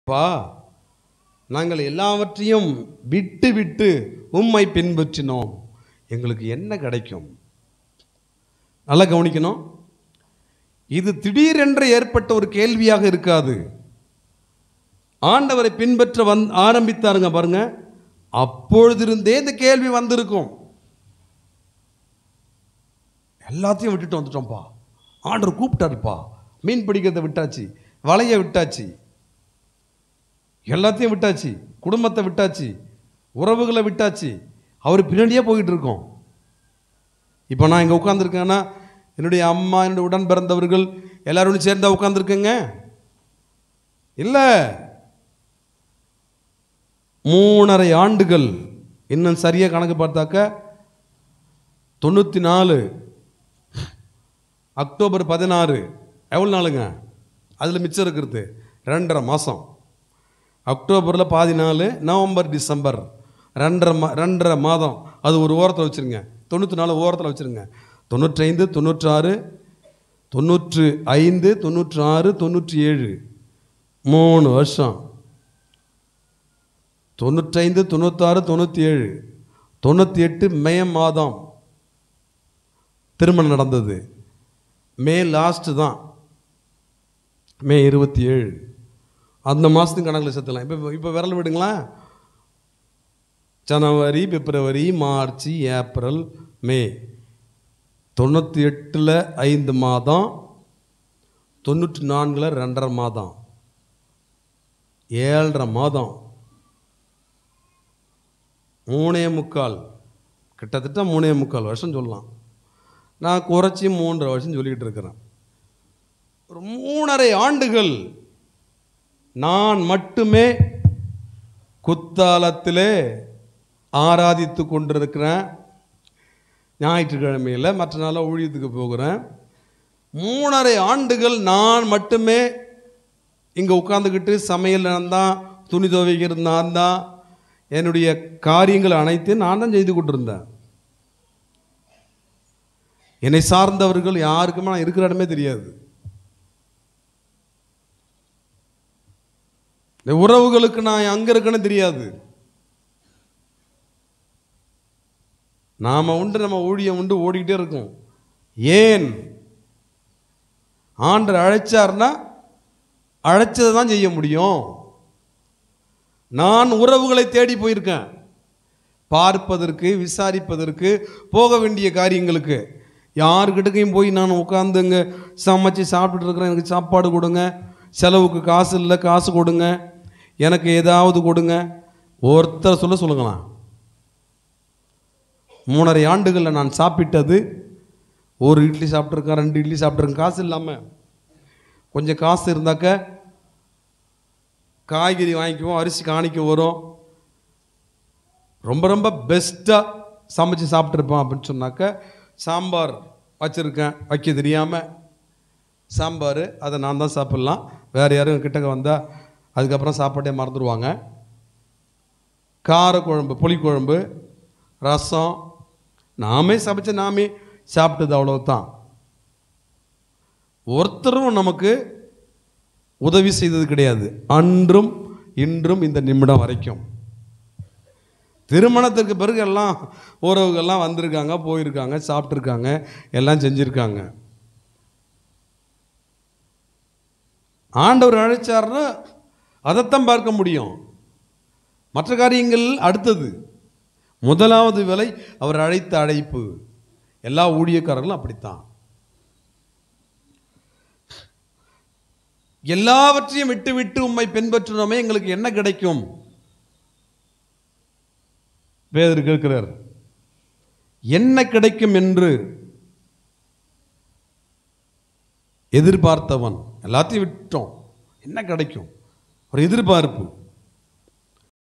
பா நாங்கள் எல்லாவற்றையும் விட்டு விட்டு உம்மை பின்பற்றினோம், எங்களுக்கு என்ன கிடைக்கும்? நல்லா கவனிக்கணும். இது திடீரென்று ஏற்பட்ட ஒரு கேள்வியாக இருக்காது. ஆண்டவரை பின்பற்ற ஆரம்பித்தாருங்க பாருங்க, அப்பொழுதிருந்தே இந்த கேள்வி வந்திருக்கும். எல்லாத்தையும் விட்டுட்டு வந்துட்டோம்ப்பா, ஆண்டவர் கூப்பிட்டாருப்பா, மீன் பிடிக்கிறத விட்டாச்சு, வலையை விட்டாச்சு, எல்லாத்தையும் விட்டாச்சு, குடும்பத்தை விட்டாச்சு, உறவுகளை விட்டாச்சு, அவர் பின்னாடியே போயிட்டு இருக்கோம். இப்போ நான் இங்கே உட்காந்துருக்கேன்னா என்னுடைய அம்மா, என்னுடைய உடன் பிறந்தவர்கள் எல்லாரும் சேர்ந்தா உட்காந்துருக்கேங்க? இல்லை, 3.5 ஆண்டுகள், இன்னும் சரியாக கணக்கு பார்த்தாக்க 94 அக்டோபர் 16 எவ்வளோ நாளுங்க? அதில் மிச்சம் இருக்கிறது 2.5 மாதம். அக்டோபரில் பாதி நாள், நவம்பர் டிசம்பர் 2.5 மாதம். அது ஒரு ஓரத்தில் வச்சுருங்க, 94 ஓரத்தில் வச்சுருங்க. 95 96 95 96 97 3 வருஷம். 95 96 97 98 மே மாதம் திருமணம் நடந்தது. மே லாஸ்ட்டு தான், மே 27. அந்த மாதத்துக்கு கணக்கில் சேர்த்துலாம். இப்போ விரல் விடுங்களா, ஜனவரி, பிப்ரவரி, மார்ச், ஏப்ரல், மே. 98 5 மாதம், 94 2.5 மாதம், 7.5 மாதம், 3.25, கிட்டத்தட்ட 3.25 வருஷம் சொல்லலாம். நான் குறைச்சி 3.5 வருஷம் சொல்லிக்கிட்டு இருக்கிறேன். ஒரு 3.5 ஆண்டுகள் நான் மட்டுமே குத்தாலத்திலே ஆராதித்து கொண்டிருக்கிறேன். ஞாயிற்றுக்கிழமையில் மற்ற நாளாக ஊழியத்துக்கு போகிறேன். 3.5 ஆண்டுகள் நான் மட்டுமே இங்கே உட்காந்துக்கிட்டு சமையல் நான் தான், துணி துவைக்கிறது நான் தான், என்னுடைய காரியங்கள் அனைத்தையும் நான் தான் செய்து கொண்டிருந்தேன். என்னை சார்ந்தவர்கள் யாருக்குமே நான் இருக்கிற இடமே தெரியாது. உறவுகளுக்கு நான் அங்கே இருக்கேன்னு தெரியாது. நாம் உண்டு, நம்ம ஊழியம் உண்டு, ஓடிக்கிட்டே இருக்கோம். ஏன்? ஆண்டவர் அழைச்சார்னா அழைச்சதை தான் செய்ய முடியும். நான் உறவுகளை தேடி போயிருக்கேன், பார்ப்பதற்கு, விசாரிப்பதற்கு, போக வேண்டிய காரியங்களுக்கு. யாருக்கிட்டக்கையும் போய் நான் உட்காந்துங்க சமைச்சு சாப்பிட்டுட்டு இருக்கிறேன், எனக்கு சாப்பாடு கொடுங்க, செலவுக்கு காசு இல்லை, காசு கொடுங்க, எனக்கு ஏதாவது கொடுங்க, ஒருத்தர் சொல்லுங்களேன். 3.5 ஆண்டுகளில் நான் சாப்பிட்டது, ஒரு இட்லி சாப்பிட்ருக்கேன், 2 இட்லி சாப்பிட்ருக்கேன். காசு இல்லாமல், கொஞ்சம் காசு இருந்தாக்க காய்கறி வாங்கிக்குவோம், அரிசி காணிக்க வரும், ரொம்ப ரொம்ப பெஸ்ட்டாக சமைச்சு சாப்பிட்ருப்பேன். அப்படின்னு சொன்னாக்க சாம்பார் வச்சுருக்கேன், வைக்க தெரியாமல் சாம்பார், அதை நான் தான் சாப்பிட்லாம், வேறு யாரும் கிட்டக்க வந்தால் அதுக்கப்புறம் சாப்பாட்டே மறந்துடுவாங்க. காரக்குழம்பு, புளிக்குழம்பு, ரசம் நாமே சமைச்சு நாமே சாப்பிட்டது, அவ்வளவுதான். ஒருத்தரும் நமக்கு உதவி செய்தது கிடையாது, அன்றும் இன்றும் இந்த நிமிடம் வரைக்கும். திருமணத்துக்கு பிறகு எல்லாம் உறவுகள்லாம் வந்திருக்காங்க, போயிருக்காங்க, சாப்பிட்ருக்காங்க, எல்லாம் செஞ்சுருக்காங்க. ஆண்டவர் அழைச்சார்னா அதைத்தான் பார்க்க முடியும். மற்ற காரியங்கள் அடுத்தது. முதலாவது வேலை அவர் அழைத்த அழைப்பு. எல்லா ஊழியக்காரர்களும் அப்படித்தான். எல்லாவற்றையும் விட்டு விட்டு உம்மை பின்பற்றினோமே, எங்களுக்கு என்ன கிடைக்கும்? பேதுரு கேட்கிறார், என்ன கிடைக்கும் என்று எதிர்பார்த்தவன். எல்லாத்தையும் விட்டோம், என்ன கிடைக்கும்? ஒரு எதிர்பார்ப்பு.